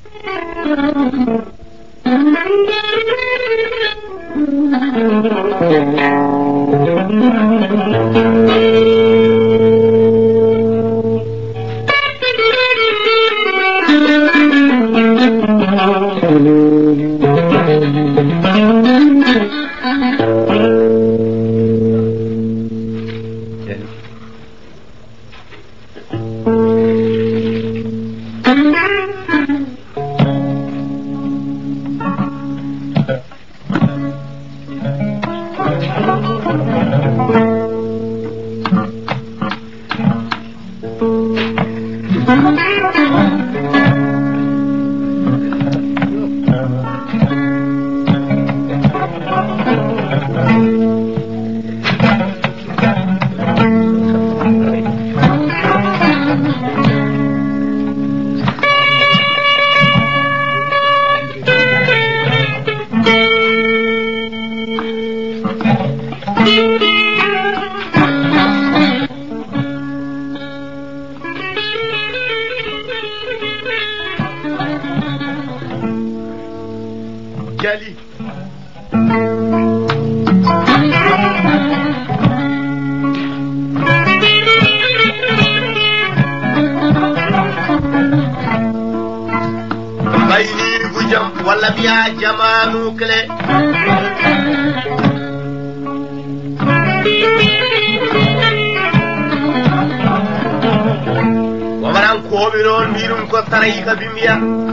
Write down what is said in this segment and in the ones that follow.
Jali bayni bujam wala biya jamanu kle wamaran ko bi non birum ko taray ka bimiya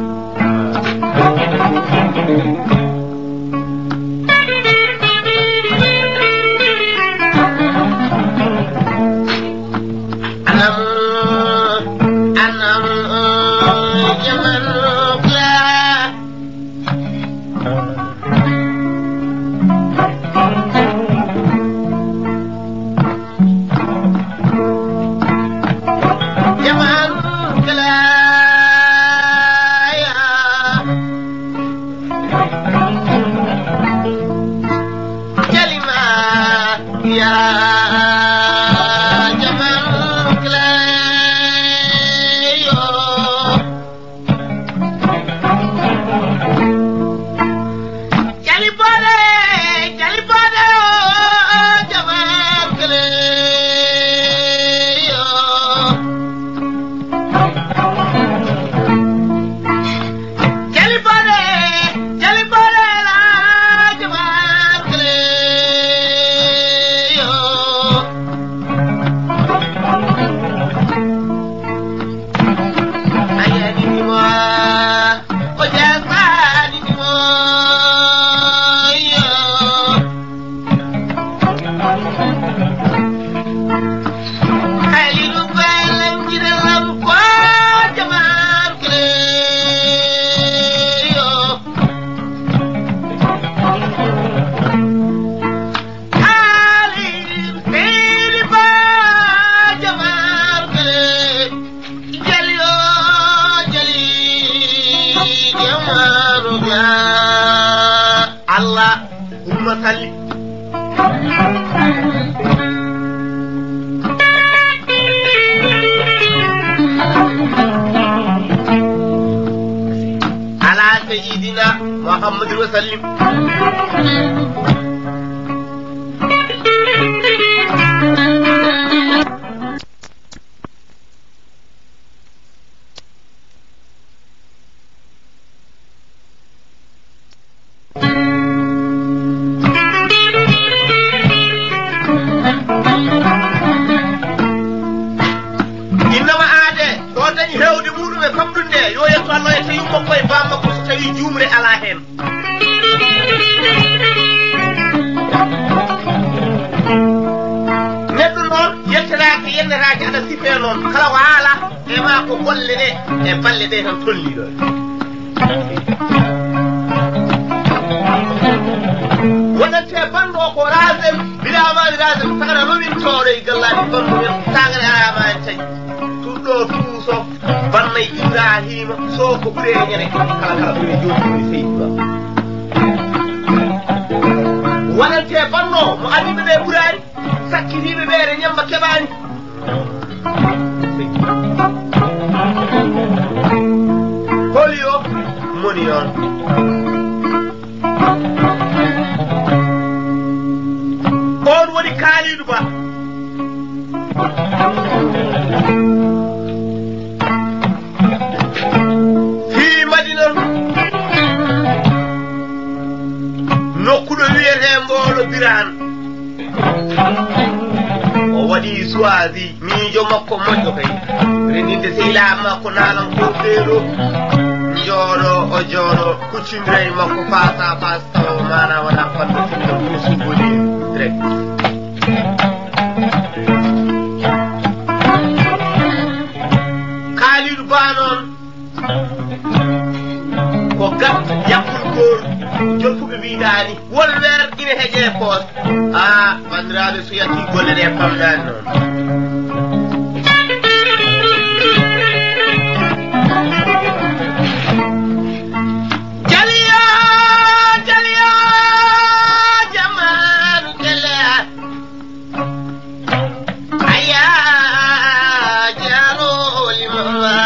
سيدنا محمد وسلم إنما عادة وطني هودي مولو بكمدون ده يو يطلع الله يسيوم بقوي بامك وستوي جمرة على هم ندنون يتراك ينراك على سيفينون خلو عالا إما قول لده إبال لده هم تولي دول ونتبان وقو رازم بلا ما رازم تغنى ممين توري قلال بانو يتاغن عاما انتي تودو فوسو باني إبراهيم سوكو برينيني كلا كلا بري جوجو سيدنا ونتبان مؤدي ببي براني سكيني ببيري نيما كباني قوليو woni noon on woni Kalidou Ba fii Madina nokkuɗo wiyete Mbolo Birane o waɗi choisi miijo makko moƴƴo kay rendinde sehilaɓe makko nalan ko ɗeɗo jooɗo o jooɗo kuccindira e makko fasa tawa mana wona fanno tinno ko sugoli direct Kalidou Ba noon ko gat yakkul jolfuɓe mbiɗani won weer ine heeƴe poos bandiraɓe so yatti golle ɗe pamɗani noon jaliya jamanu kelea aya jarolimama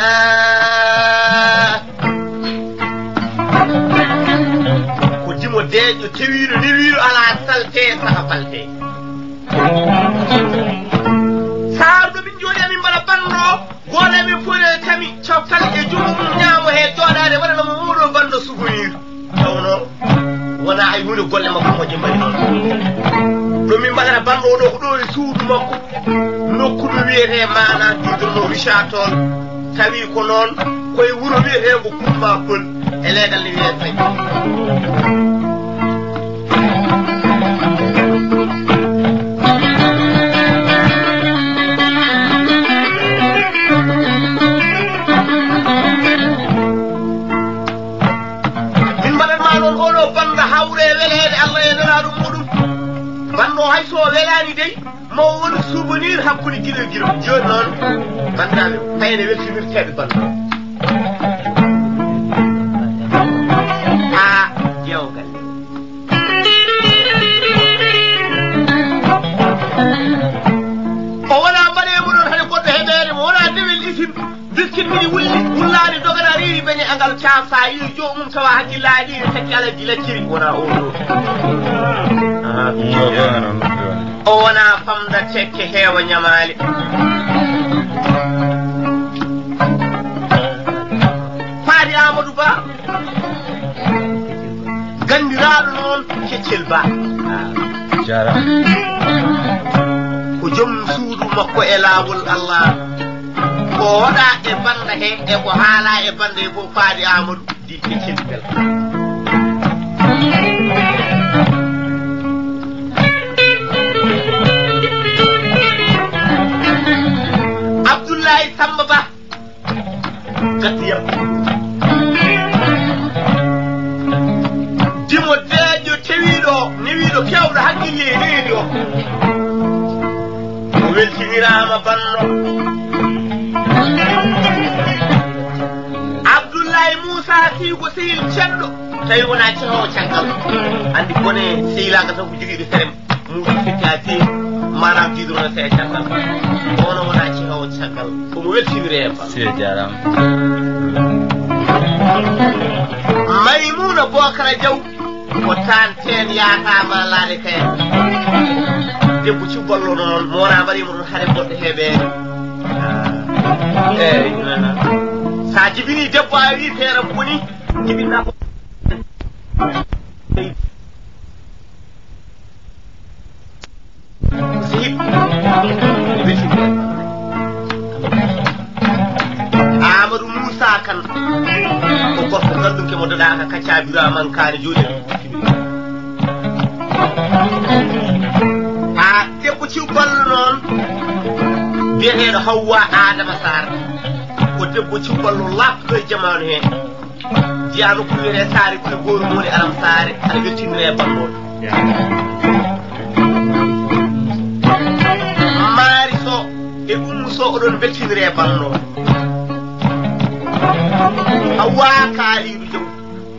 dejo tewiru ni wiru ala salte saka falte saardo min joni amin mbala bando gona min fone tami coftal e jumum ñaamo he joɗade waɗana mo muɗo bando souvenir tawno wona ay hunde golle makko moƴƴe mbari noon ɗo min mbaɗata bando oɗo ko ɗo e suudu makko nokkuɗo wiyete mana didono Richard Toll tawi ko noon koye wuuro wiyete ko Kumba Pël e leegal ne wiyete fay bando hay so welani dey mo won souvenir hakkude guilo joni noon bandiraɓe fayne weltinirteɓe bando jewgal o wona mbaɗemo ɗon hade goɗɗo heɓere mo wona dewel isim biskin miɗi wulli wullani dogana riri beñe angal caam sa yi jomum tawa hakkillaji ɗi tekki alaji lacciri wona o o wona famda tekke heewa ñamali faadi Amadou Ba gandiraɗo noon Keccel Ba ko joom suudu makko e laawol Allah ko waɗa e banda he e ko haala e banda he fof faadi Amadou di Keccel Bel Abdoulaye Samba Ba gattiyam dimo deeƴo tewiɗo newiɗo kewɗo haqqille e reedi o o weltinirama banno Abdoulaye Moussa Sigo sehil ceɗɗo tawi wona cehowo caggal andi bone sehilaga tan ko joguiɗo terem muɗum fetti ha tewi manam didrono see caggal ono wona cehowo caggal omo weltinire ba se jaram Maymuna Bokara Diaw ko tanten yaatama laade kayen debbo cubballo noon mo wona mbaɗimo ɗon haade goɗɗo heeɓere eyi sa jibini debbo a wi feeram woni jibinna ko Amadou Moussa Kane ko gorko ganduɗo ke mo daɗaka kaccabira man kaane joni debbo cubballo noon biyeteɗo Hawwa Adama Sarr ko debbo cubballo lapto e jamanu he jiyano ko wiyete saare koye goru moni Aram Saare aɗa weltinire balloɗo Mari Sow e Oumou Sow oɗon weltinire balloɗo Hawwa Kalidou Diaw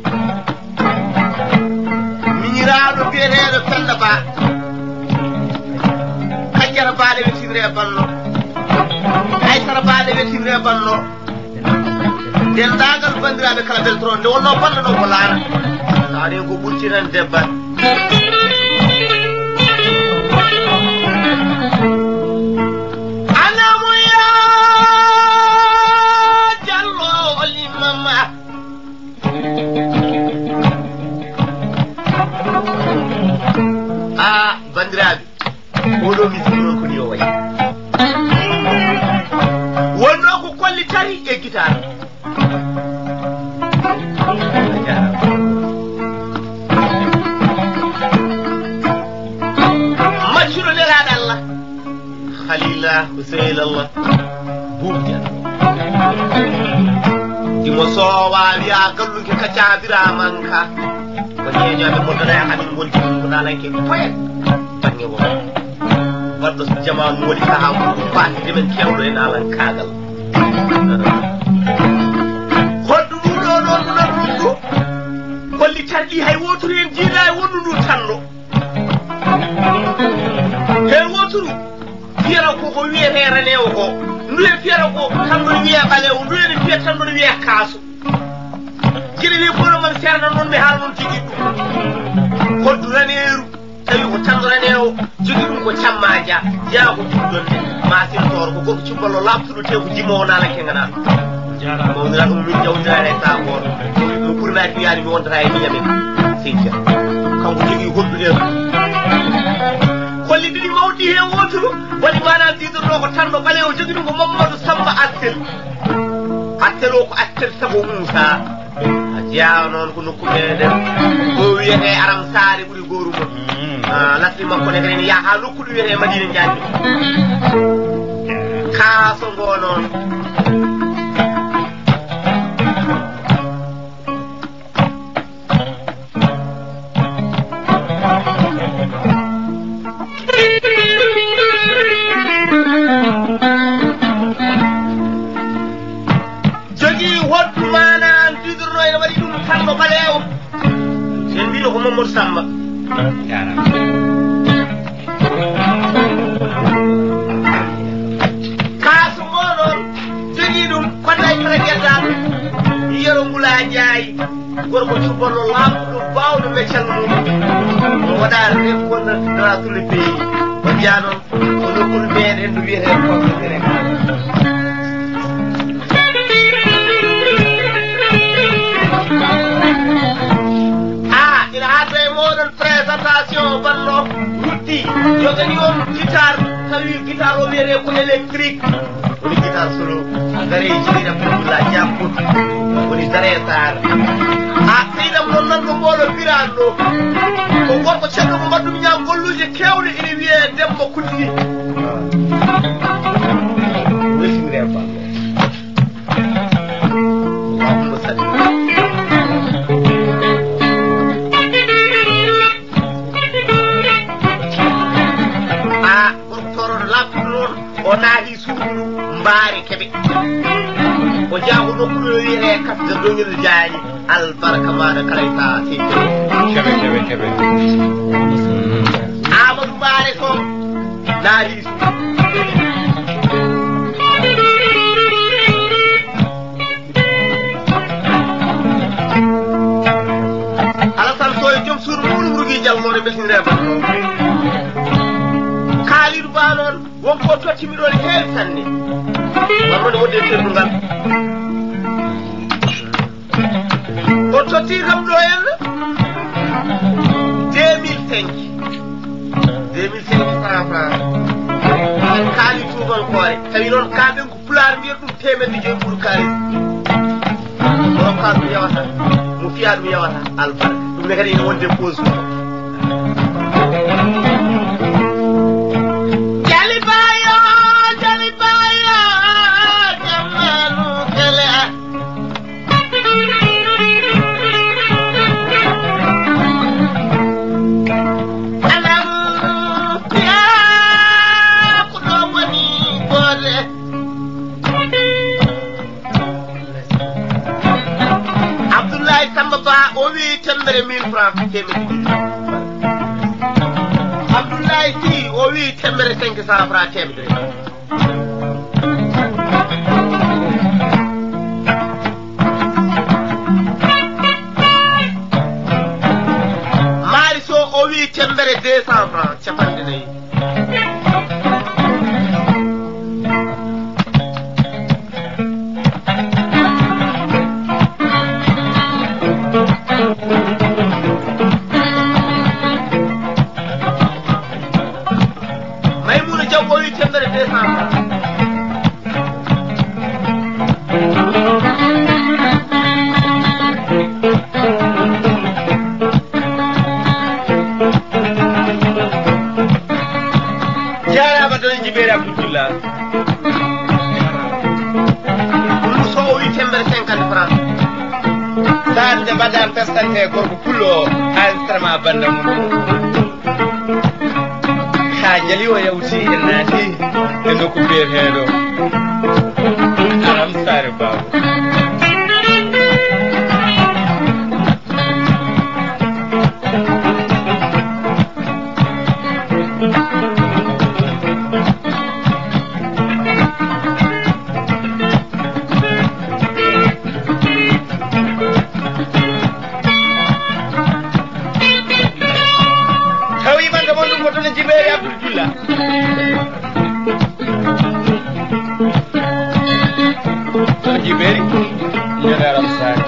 miñiraɗo biyeteɗo Penda Ba Kajjara Baɗe weltinire ballo Aysara Baɗe weltinire ballo dendagal bandiraɓe kala beltoro nde wonno balluɗo ko laana saɗen ko ɓurti tan debbat anamoya jallo olimama bandiraɓe oɗo misiki noon koni o wayi wonno ko kolli tari e guitare maccuɗo neraɗo Allah Khalilullah Hussein buujan dimo sowa wiya galluke kaccabiramanka ko ñeñoɓe moddona e hamin gonti ko dalanke poyen bange wo wadɗo jamanu woni saha mum faside men kewɗo e nalan kagal hoddu ɗuɗo ɗon ɗunan ɗum ɗo kolli tarɗi hay woturu en jiiɗa e wondu ndu tanno hen woturu fiyata koko wiyete renewo ko ndu e fiyata ko tanɗon wiya ɓalewo ndu ene fiya tanɗon wiya kaaso jiɗi wi bono man serna noon mi haala noon tigui ɗum hoddu raneru tawi ko tanɗo ranewo jogui ɗum ko cammaja yaa ko juɗɗonde masirtoro ko gorko cumballo labtuɗo te ko jimowo nalanke gana mawdira ɗum min jawdirani e sagoto no ɓurinaki wiyani mi wontata e miñamen seydia kanko jogui hodduɗen kolli ɗiɗi mawɗi hen woturu waɗi manam didorɗo ko tanɗo ɓalewo jogui ɗum ko Mamadou Samba Attel Attel o ko Attel Sabo Moussa a jeeya noon ko nokku meɗen o wiyete Aram Sare ɓuuri gorumo lasli makko ne kadi yaha nokku ɗum wiyete Madina Ndiaye kaaso ngo noon jogii hoddu manam didorno ene waɗi ɗum tanɗo ɓalewo sen mbino ko Mamadou Samba kaasu ngo noon jogii ɗum kodday tara gueddal yero ngula jaayi gorko cubballo lamɗo bawɗo meccal mum o waɗa rekkonnatara tout le pays o jeeya noon ko nokkude meɗen no wiyete considéré ina haata e moɗon présentation banno wutti jogani on guitare tawi guitare o wiyete ko électrique woni guitare solo gare jiɗiɗam Abdoulaye Diamput woni dare sar seyɗam noon nanɗo mboɗo biran ɗo ko gorko ceɗɗo mo mbaɗɗum ñam golluje kewɗe ina wiye Demba Kutini weltimire banno Allahumma salli o naahi suudu mbaari keɓe o jaago nokkuɗo wiyete kasde doñel jaani albarka maɗa kala sa keɓe Amadou Mbaare ko naahi suudu Alassane Sow joom suudu muɗum rugui jalmore beltinire banno Kalidou Ba noon wonko tottimi ɗon heewi sanne warmode wonde terdungal o totti kam ɗo henne 2005 francs kaali tubankore tawi noon kamɓen ko pulaar mbiyata ɗum temedde joyi ɓuuri kalis o rokka ɗum yawata mo fiya ɗum yawata albarka ɗum ne kadi ene wonde pause o wi tembere 1000 francs temedde Abdoulaye Sy o wi tembere 500 francs temedere tembere 200 francs capanɗe nayi Maimouna Diaw o wi tembere 200 francs Jibeeri Abdoullah Pullo so o wi tembere 50 francs sande mbaɗan pestante gorko pullo enregistrement banda mum ha jali o yawti en naati e nokku biyeteɗo aram sare baba Jibeeri Abdoullah Jibeeri ñene aram sare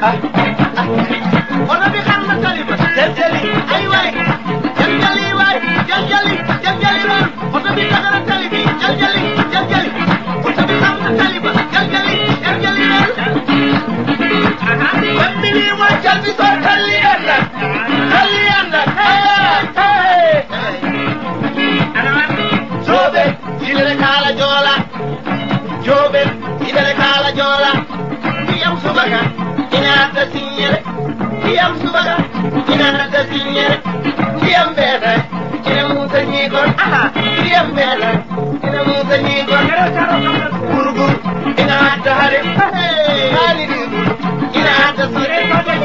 oto bi xam na tali ba jël ay waay jël waay jël lool oto bi tax na tali bi jël oto bi xam na tali ba jël lool ban bi lii mooy jël bi soo tali anda joobe idele kaala joola ndiyam subaka ina adda siñere ndiyam subaka ina adda siñere ndiyam beeta ina muusa ñiigon ndiyam beeta ina muusa ñiigon gurgur ina adda hare haali ɗiɗum ina adda sire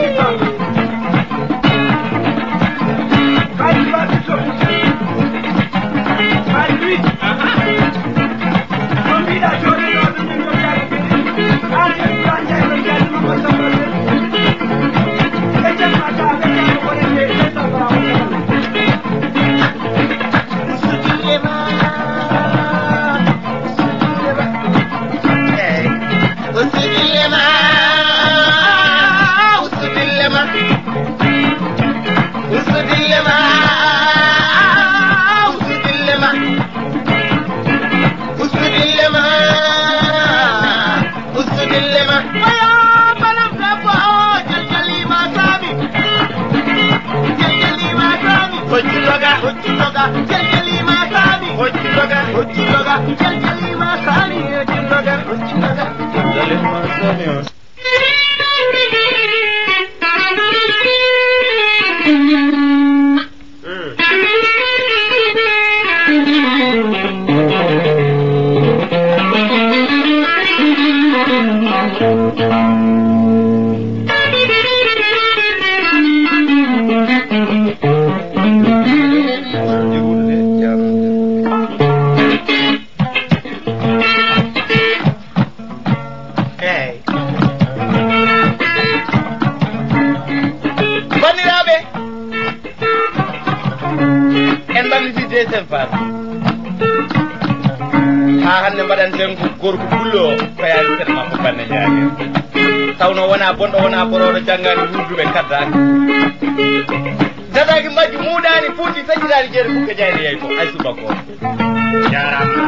bonɗo wona boroɗo janggani wurduɓe kaddani dadaki majji muɗani fuuti feccitani jeere ɓukke jayde yeey ko ay subako jarama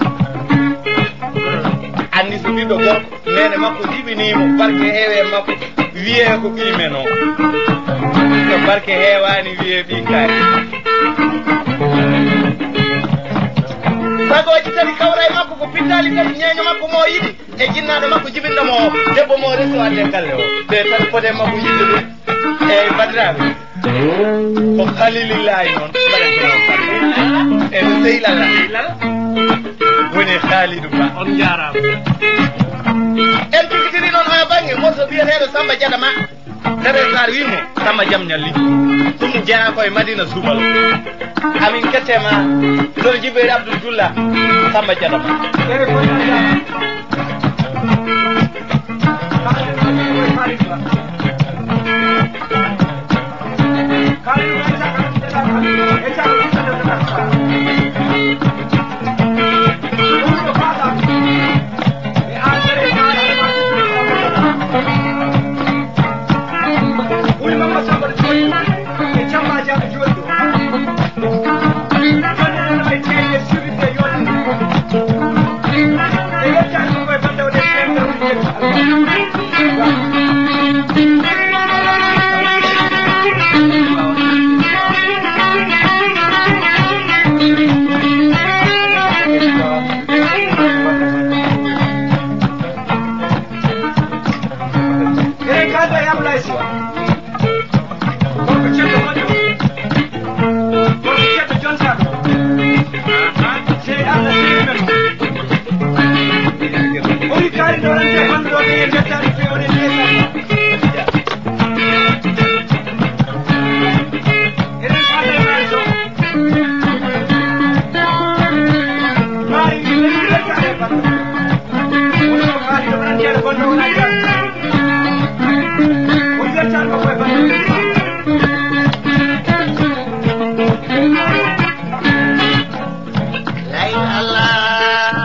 andi so ɓiɗɗo gorko nene makko jiɓinimo barke heewe makko wiye ko ɓimen o so barke heewani wiye ɓi kaari sagoji tati kawra e makko ko pittali tati ñeño makko mo yiɗi e jinnaɗo makko jibinɗomo o debbo mo reso ande galle o te tan fode makko yiɗde ɗum eyyi bandiraɓe ko halilillahi noon mbaɗen e no seylalla woni haalidou ba on jarama en pikitiri noon ha banggue morso biyeteɗo Samba Diadama tere sar wimo Samba Jam ñalli ɗum jeeya koye Madina Soubal amin kettema ɗon Djibril Abdoul Dioula Samba Diadama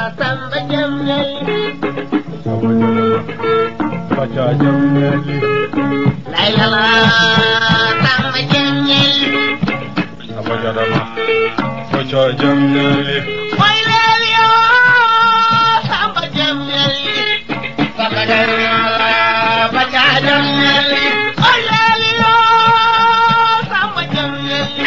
Jam la la Samba Jamnyeli Samba Jadama Bacha Jamnyeli Way lelio Samba Jamnyeli Samba Jamnyala Bacha Jamnyeli Way lelio Samba Jamnyeli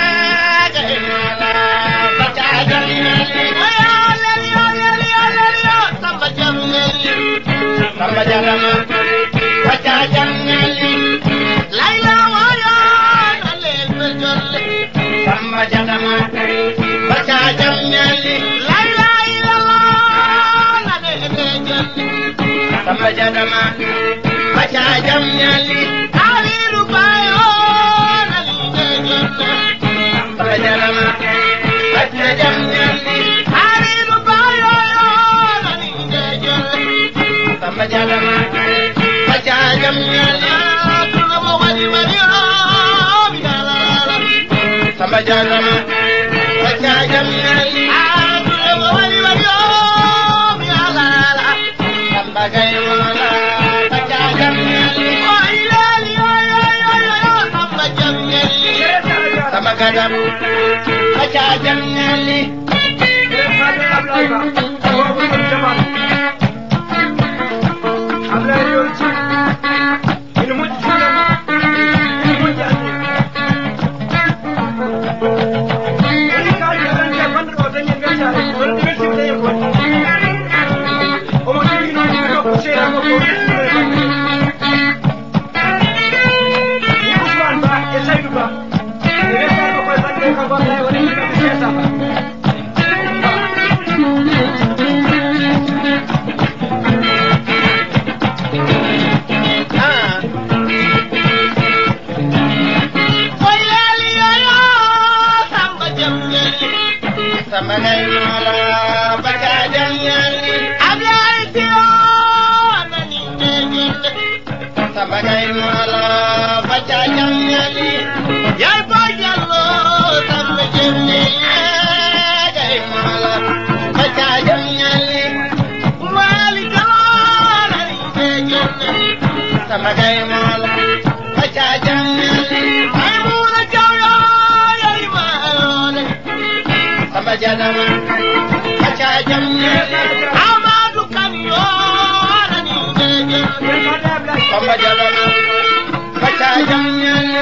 Bacha Jamnyeli Way lelio Samba Jamnyeli Samba Jadama Bacha Jamnyeli Laila waya nalel bejolle Samba Jadama Bacha Jamnyeli Laila ilallah nalel bejolle Samba Jadama Bacha Jamnyeli Aliru bayo nalel bejolle Samba Jadama Bacha Jamnyeli Aliru bayo nalel bejolle Samba Jadama Bacha Jamnyeli Tulamo wadi wadiyo biyalala Samba Jadama Bacha Jamnyeli Tulamo wadi wadiyo biyalala Samba Gaymala Bacha Jamnyeli Oileli Samba Jamnyeli Samba Gadam Bacha Jamnyeli Samba Gaymala Bacha Jamnyeli Ablaye Tio nani bejolle Samba Gaymala Bacha Jamnyeli Yay Bajallo Samba Jamnyeli Gaymala Bacha Jamnyeli Wali Jalo nani bejolle Samba Gaymala Bacha Jamnyeli Aymuna Jawya yay malole Samba Jadama Bacha Jamnyeli Amadu Kanyo nani bejolle Samba Jadama Bacha Jamnyeli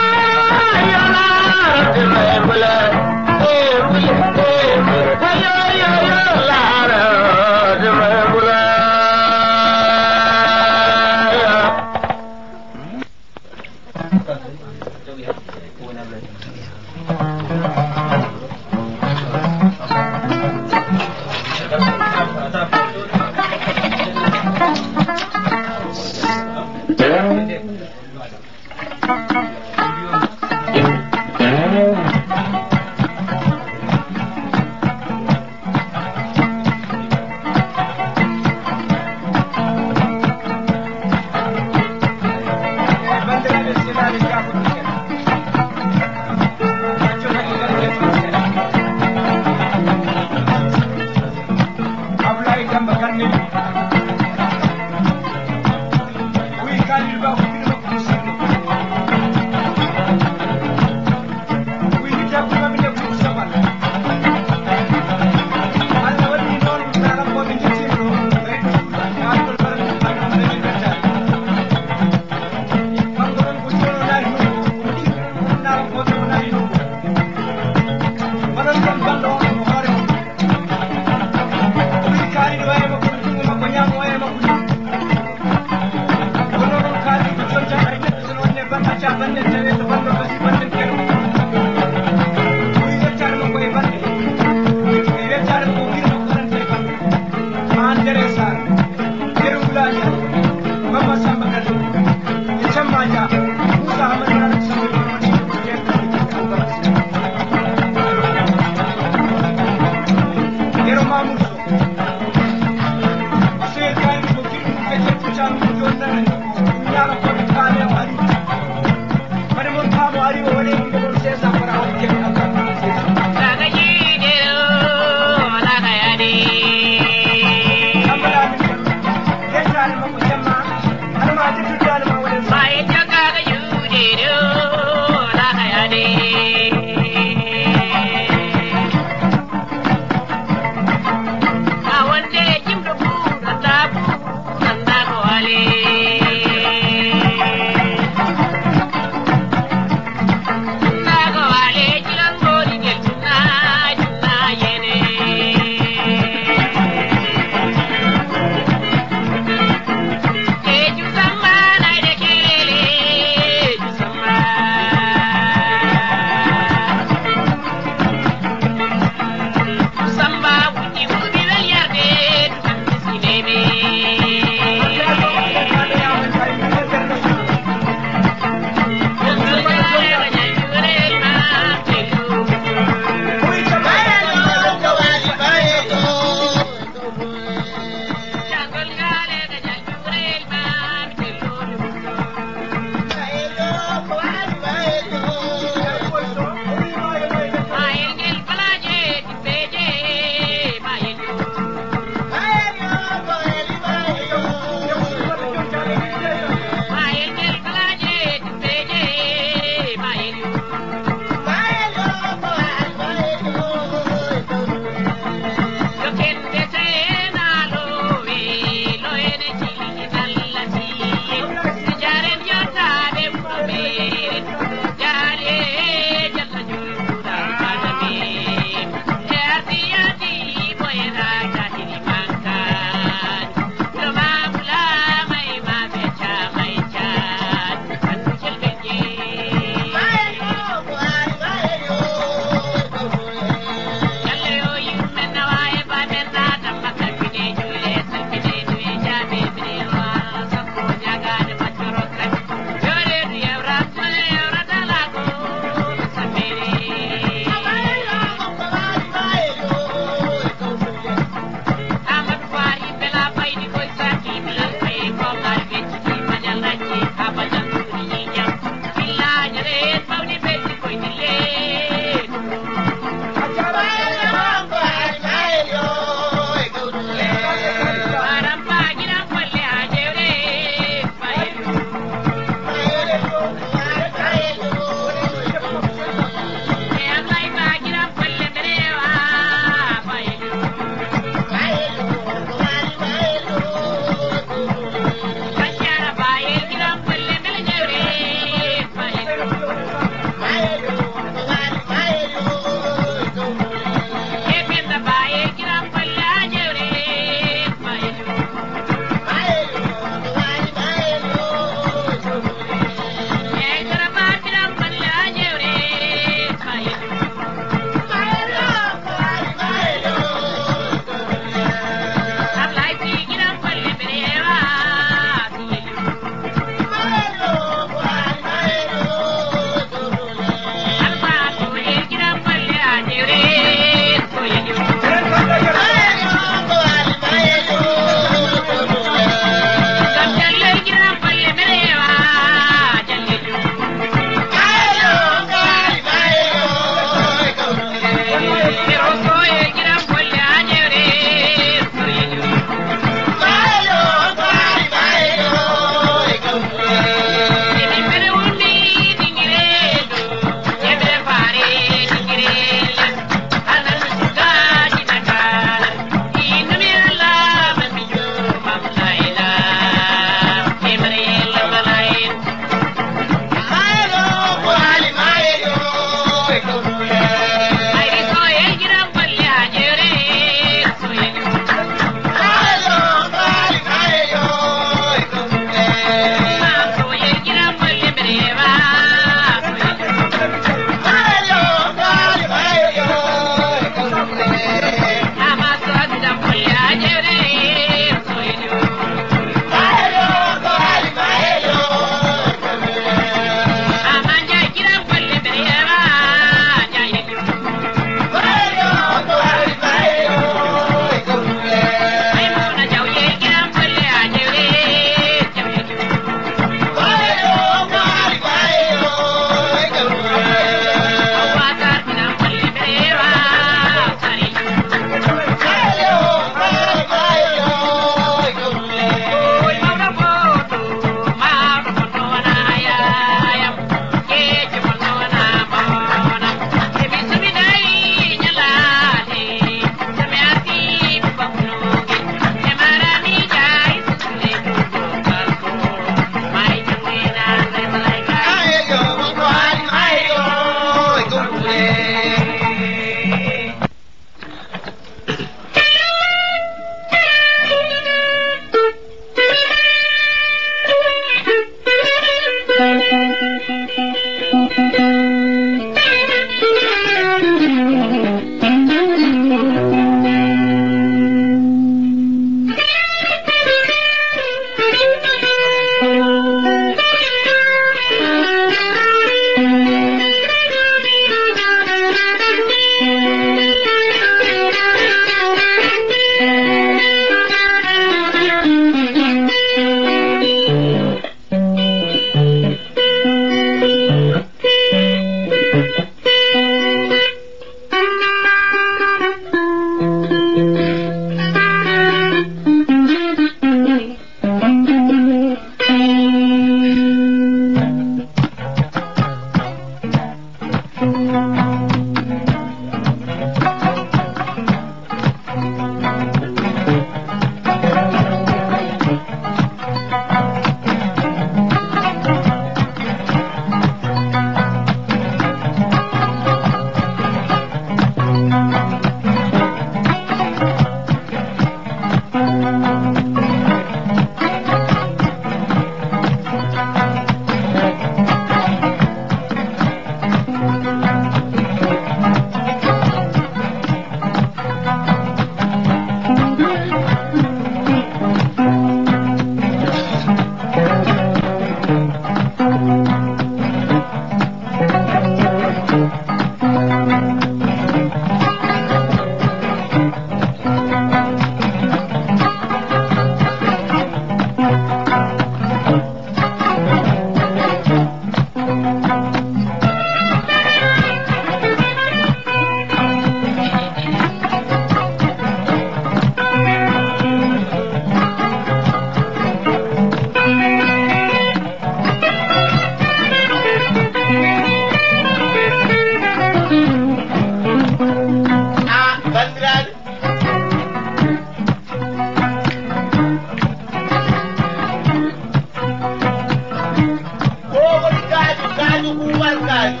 gaaju Umar gaaju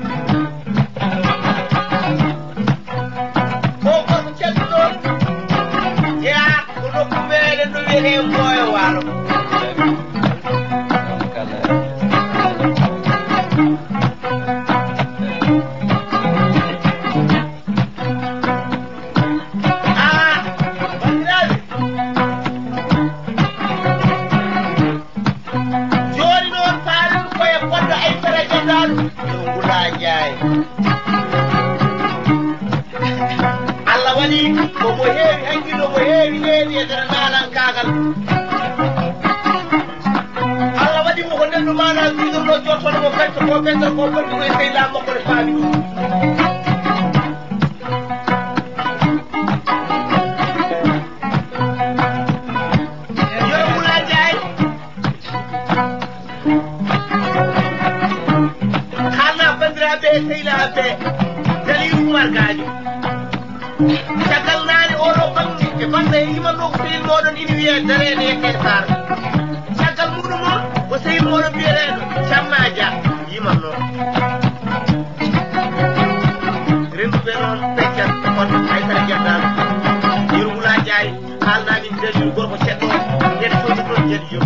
ko gorko cedduɗo yaa ko nokku meɗen ɗo wiyete Mboyo Waalo Allah waɗi omo heewi hakkille omo heewi heewi e nder nalankagal Allah waɗi mo ko nendu mana wiɗorɗo jottono mo fecco ko ɓendal ko ɓendu koye sehilaa makko ne faami ɗum Yoro Ndiaye haalna bandiraɓe e sehilaaɓe Dali Umar gaaju caggal naane oɗo bange e bande yimanɗo ko sehil moɗon ina wiye dareede e Sar caggal muɗum noon ko sehil moɗon biyeteɗo Camma Dia yimanno renduɓe noon peccat kono Aysara Diaddam Yoro Ndiaye haalnamin dalil gorko ceɗɗo yettoji ɗon jeɗi jom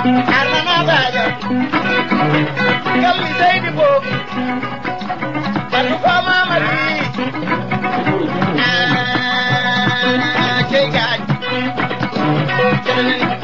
armana baja galli saydi bobu batu fama mati jey gaaj jalanani